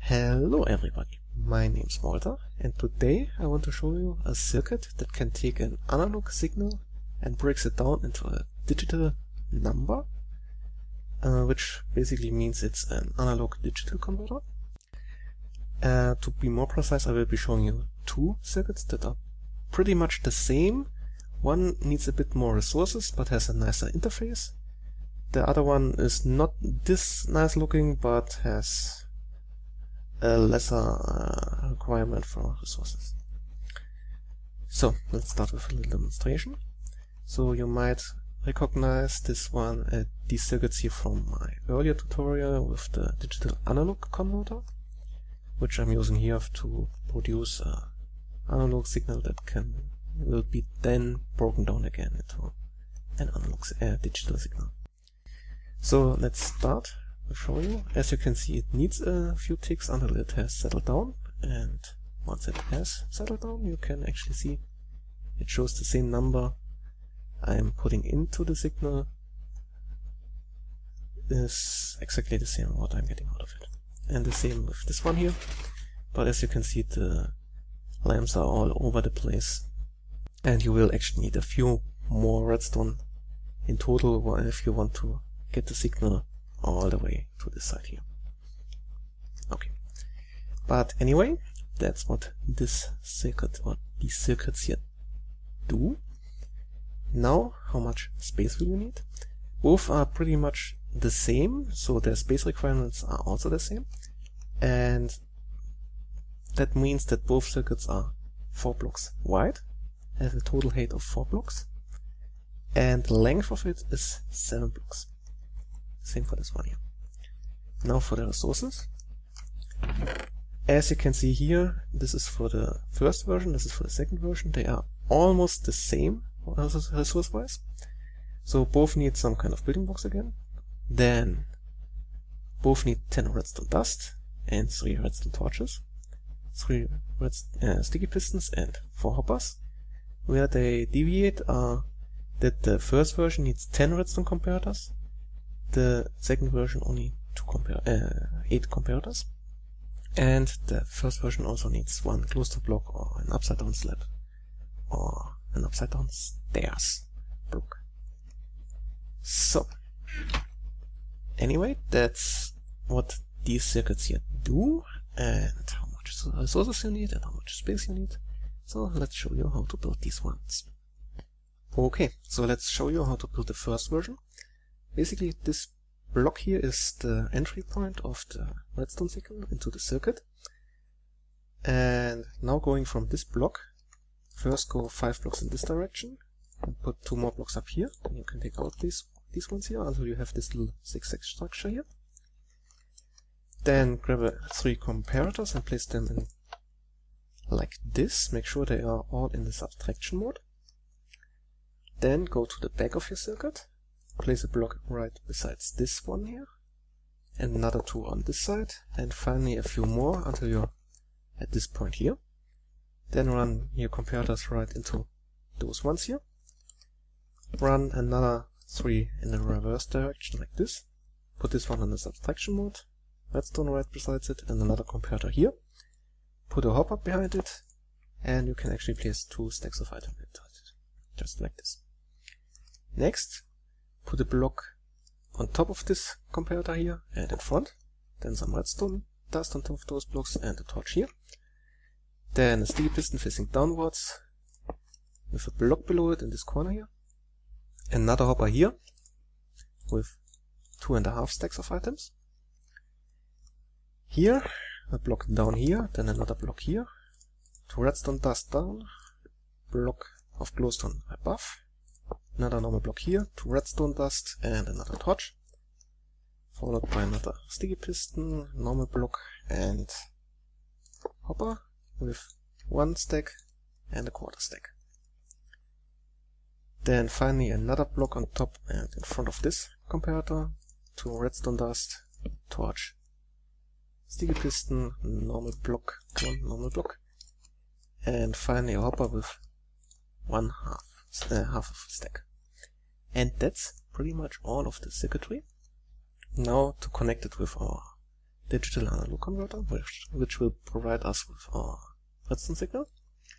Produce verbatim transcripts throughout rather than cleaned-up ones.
Hello everybody, my name's Walter, and today I want to show you a circuit that can take an analog signal and breaks it down into a digital number, uh, which basically means it's an analog digital converter. Uh, to be more precise, I will be showing you two circuits that are pretty much the same. One needs a bit more resources but has a nicer interface. The other one is not this nice looking but has a lesser uh, requirement for resources. So let's start with a little demonstration. So you might recognize this one, uh, these circuits here from my earlier tutorial with the digital analog converter, which I'm using here to produce an analog signal that can will be then broken down again into an analog uh, digital signal. So let's start. I'll show you. As you can see, it needs a few ticks until it has settled down, and once it has settled down, you can actually see it shows the same number I'm putting into the signal is exactly the same what I'm getting out of it. And the same with this one here, but as you can see, the lamps are all over the place, and you will actually need a few more redstone in total if you want to get the signal all the way to this side here. Okay, but anyway, that's what this circuit or these circuits here do. Now, how much space will you need? Both are pretty much the same, so their space requirements are also the same, and that means that both circuits are four blocks wide, have a total height of four blocks, and the length of it is seven blocks. Same for this one here. Now for the resources. As you can see here, this is for the first version, this is for the second version. They are almost the same resource-wise. So both need some kind of building blocks again. Then both need ten redstone dust and three redstone torches, three redstone, uh, sticky pistons and four hoppers. Where they deviate are that the first version needs ten redstone comparators, the second version only two compar uh, eight comparators, and the first version also needs one glowstone block or an upside down slab or an upside down stairs block. So anyway, that's what these circuits here do and how much resources you need and how much space you need. So let's show you how to build these ones. Okay, so let's show you how to build the first version. Basically, this block here is the entry point of the redstone signal into the circuit. And now going from this block, first go five blocks in this direction, and put two more blocks up here. Then you can take out these, these ones here until you have this little zigzag structure here. Then grab a, three comparators and place them in like this. Make sure they are all in the subtraction mode. Then go to the back of your circuit. Place a block right besides this one here, and another two on this side, and finally a few more until you're at this point here. Then run your comparators right into those ones here. Run another three in the reverse direction like this. Put this one in the subtraction mode, redstone right besides it, and another comparator here. Put a hopper behind it, and you can actually place two stacks of items into it, just like this. Next, put a block on top of this comparator here and in front, then some redstone dust on top of those blocks and a torch here. Then a sticky piston facing downwards with a block below it in this corner here. Another hopper here with two and a half stacks of items. Here, a block down here, then another block here, two redstone dust down, block of glowstone above. Another normal block here, two redstone dust and another torch, followed by another sticky piston, normal block and hopper with one stack and a quarter stack. Then finally another block on top and in front of this comparator, two redstone dust, torch, sticky piston, normal block, one normal block, and finally a hopper with one half, uh, half of a stack. And that's pretty much all of the circuitry. Now to connect it with our digital analog converter, which, which will provide us with our redstone signal.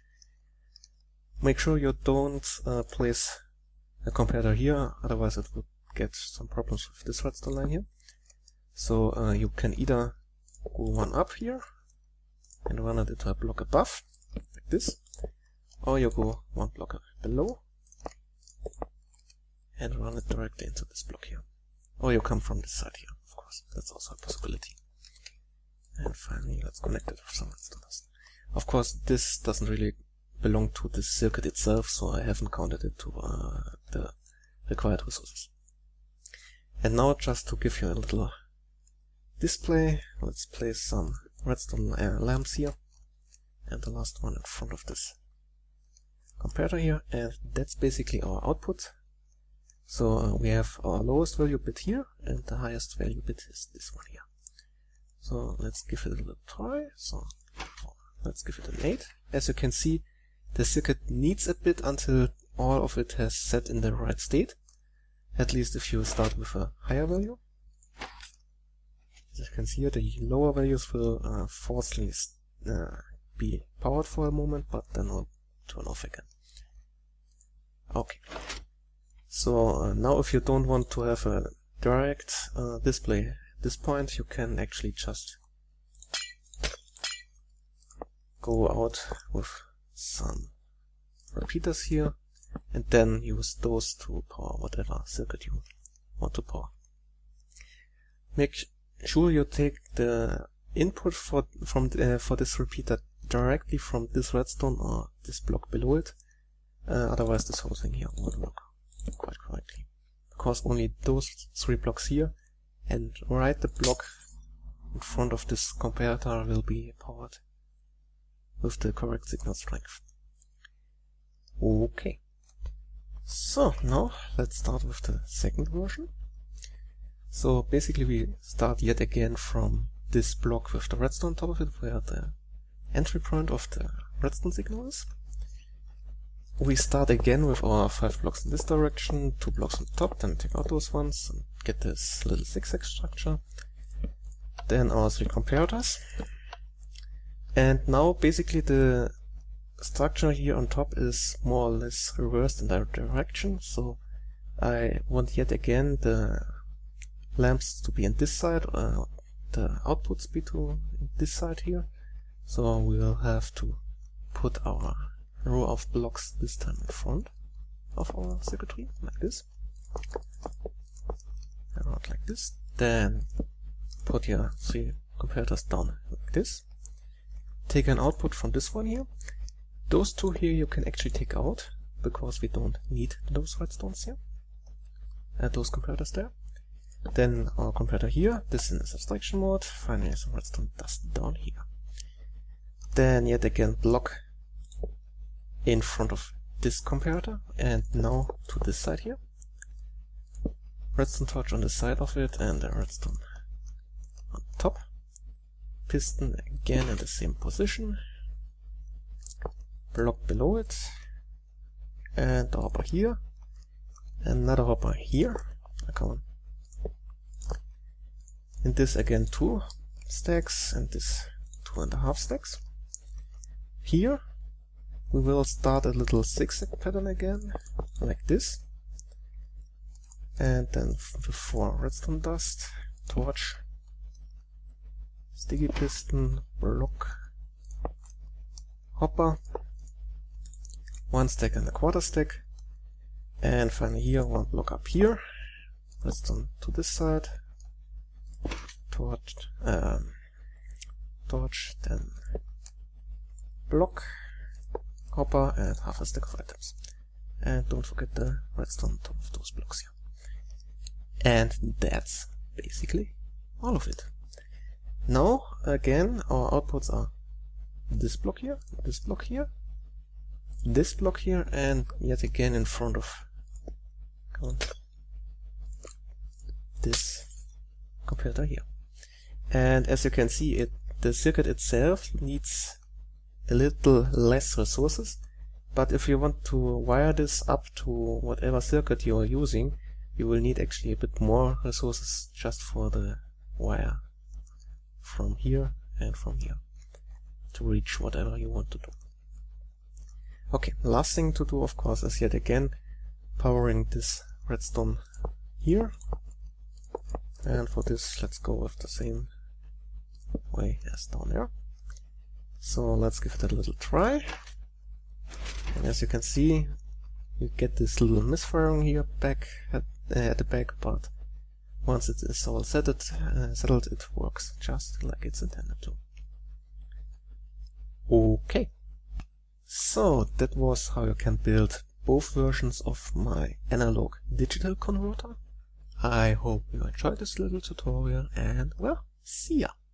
Make sure you don't uh, place a comparator here, otherwise it would get some problems with this redstone line here. So uh, you can either go one up here and run it into a block above, like this, or you go one block below and run it directly into this block here. Or you come from this side here, of course, that's also a possibility. And finally, let's connect it with some redstone dust. Of course, this doesn't really belong to this circuit itself, so I haven't counted it to uh, the required resources. And now, just to give you a little display, let's place some redstone uh, lamps here, and the last one in front of this comparator here, and that's basically our output. So uh, we have our lowest value bit here, and the highest value bit is this one here. So let's give it a little try. So let's give it an eight. As you can see, the circuit needs a bit until all of it has set in the right state, at least if you start with a higher value. As you can see here, the lower values will uh, forcefully uh, be powered for a moment, but then will turn off again. Okay. So uh, now if you don't want to have a direct uh, display at this point, you can actually just go out with some repeaters here and then use those to power whatever circuit you want to power. Make sure you take the input for from uh, for this repeater directly from this redstone or this block below it, uh, otherwise this whole thing here won't work quite correctly, because only those three blocks here and right the block in front of this comparator will be powered with the correct signal strength. Okay, so now let's start with the second version. So basically we start yet again from this block with the redstone on top of it, where the entry point of the redstone signal is. We start again with our five blocks in this direction, two blocks on top, then take out those ones and get this little zigzag structure. Then our three comparators. And now basically the structure here on top is more or less reversed in that direction, so I want yet again the lamps to be on this side, uh, the outputs be to this side here. So we'll have to put our row of blocks this time in front of our circuitry, like this. Around like this. Then put your three comparators down like this. Take an output from this one here. Those two here you can actually take out, because we don't need those redstones here. Add those comparators there. Then our comparator here, this in the subtraction mode. Finally some redstone dust down here. Then yet again block in front of this comparator, and now to this side here. Redstone torch on the side of it and a redstone on top. Piston again in the same position. Block below it. And a hopper here. Another hopper here. Come on. And this again two stacks, and this two and a half stacks. Here we will start a little zigzag pattern again, like this. And then the four redstone dust, torch, sticky piston, block, hopper, one stack and a quarter stack, and finally here one block up here, redstone to this side, torch, um, torch, then block, hopper, and half a stack of items. And don't forget the redstone on top of those blocks here. And that's basically all of it. Now, again, our outputs are this block here, this block here, this block here, and yet again in front of this comparator here. And as you can see, it the circuit itself needs a little less resources, but if you want to wire this up to whatever circuit you are using, you will need actually a bit more resources just for the wire from here and from here to reach whatever you want to do. Okay, last thing to do, of course, is yet again powering this redstone here. And for this, let's go with the same way as down there. So let's give it a little try. And as you can see, you get this little misfiring here back at, uh, at the back, but once it is all settled, uh, settled, it works just like it's intended to. Okay, so that was how you can build both versions of my analog digital converter. I hope you enjoyed this little tutorial, and well, see ya!